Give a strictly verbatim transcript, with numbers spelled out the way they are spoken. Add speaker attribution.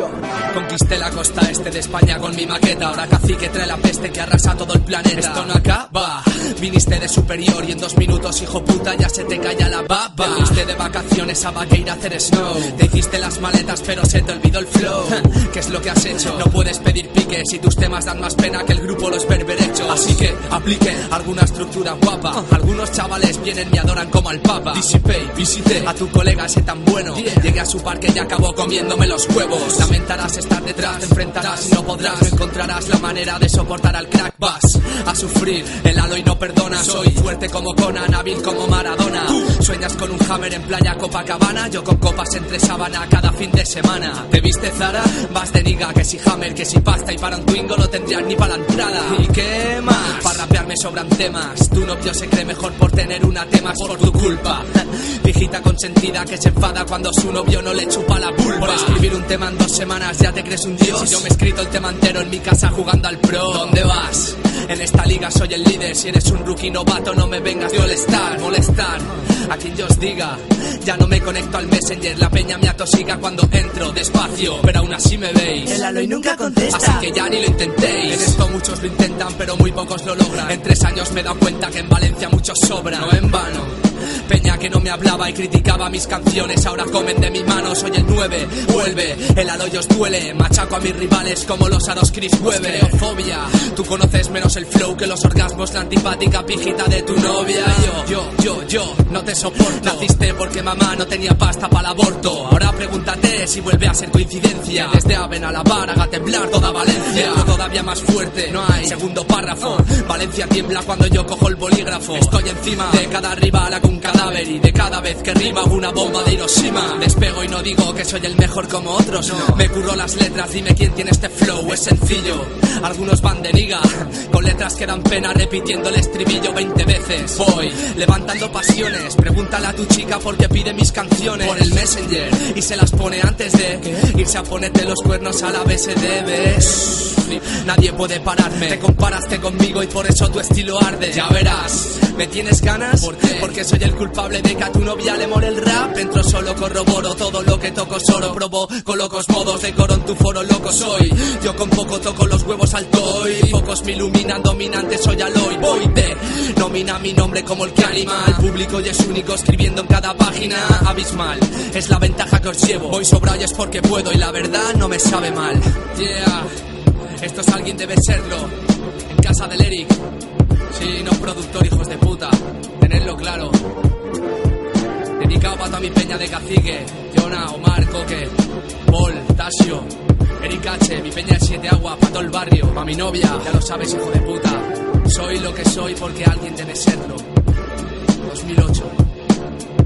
Speaker 1: Yo conquisté la costa este de España con mi maqueta. Ahora cacique trae la peste que arrasa todo el planeta. Esto no acaba, viniste de superior y en dos minutos, hijo puta, ya se te calla la baba. Te fuiste de vacaciones a Baqueira a hacer snow. Te hiciste las maletas pero se te olvidó el flow. ¿Qué es lo que has hecho? No puedes pedir piques y tus temas dan más pena que el grupo Los Berberechos. Así que aplique alguna estructura guapa. Algunos chavales vienen y adoran como al papa. Disipé, visité a tu colega ese tan bueno. Llegué a su parque y acabó comiéndome los huevos. Lamentarás estar detrás, te enfrentarás y no podrás. No encontrarás la manera de soportar al crack. Vas a sufrir, el halo y no perdona. Soy fuerte como Conan, hábil como Maradona. Tú sueñas con un Hammer en playa Copacabana. Yo con copas entre sábana cada fin de semana. ¿Te viste Zara? Vas de niga, que si Hammer, que si pasta. Y para un Twingo no tendrías ni para la entrada. ¿Y qué más? Para rapear me sobran temas. Tu novio se cree mejor por tener una temas por tu culpa. Viejita consentida que se enfada cuando su novio no le chupa la pulpa. Por escribir un tema en dos semanas ya te crees un dios. Si yo me he escrito el tema entero en mi casa jugando al pro. ¿Dónde vas? En esta liga soy el líder. Si eres un rookie novato no me vengas de molestar, molestar a quien yo os diga. Ya no me conecto al Messenger, la peña me atosiga cuando entro despacio, pero aún así me veis.
Speaker 2: El Aloy nunca contesta,
Speaker 1: así que ya ni lo intentéis. En esto muchos lo intentan pero muy pocos lo logran. En tres años me he dado cuenta que en Valencia muchos sobran. No en vano, peña que no me hablaba y criticaba mis canciones, ahora comen de mi mano. Soy el nueve, vuelve, el Aloy os duele. Machaco a mis rivales como los aros Chris Webber. Fobia, tú conoces menos el flow que los orgasmos, la antipática pijita de tu novia. Yo, yo, yo, yo, no te soporto. Naciste porque mamá no tenía pasta para el aborto. Ahora pregúntate si vuelve a ser coincidencia. Desde Aven a la Bar haga temblar toda Valencia. Pero todavía más fuerte, no hay segundo párrafo. Valencia tiembla cuando yo cojo el bolígrafo. Estoy encima de cada rival, hago un cadáver y de cada vez que rima hago una bomba de Hiroshima. Despego y no digo que soy el mejor como otros, no. Me curro las letras, dime quién tiene este flow. Es sencillo, algunos van de niga con letras que dan pena repitiendo el estribillo veinte veces. Voy levantando pasiones, pregúntale a tu chica por qué pide mis canciones por el Messenger y se las pone antes de ¿Qué? irse a ponerte los cuernos a la B S D B. Nadie puede pararme, te comparaste conmigo y por eso tu estilo arde. Ya verás, ¿me tienes ganas? ¿Por qué? Porque soy el culpable de que a tu novia le mole el rap. Entro solo, corroboro, todo lo que toco solo probo con locos modos, decoro en tu foro, loco soy. Yo con poco toco los huevos alto y pocos me iluminan, dominante soy Aloy. Voy de nomina mi nombre como el que anima al público y es único escribiendo en cada página. Abismal, es la ventaja que os llevo. Voy sobrado y es porque puedo y la verdad no me sabe mal. Yeah, esto es alguien debe serlo. En casa del Eric. Sí, no productor, hijos de puta. Tenedlo claro. Dedicado para toda mi peña de cacique. Jonah, Omar, Coque, Paul, Tasio, Eric H, mi peña de Siete Aguas, para todo el barrio, para mi novia, ya lo sabes, hijo de puta. Soy lo que soy porque alguien debe serlo. dos mil ocho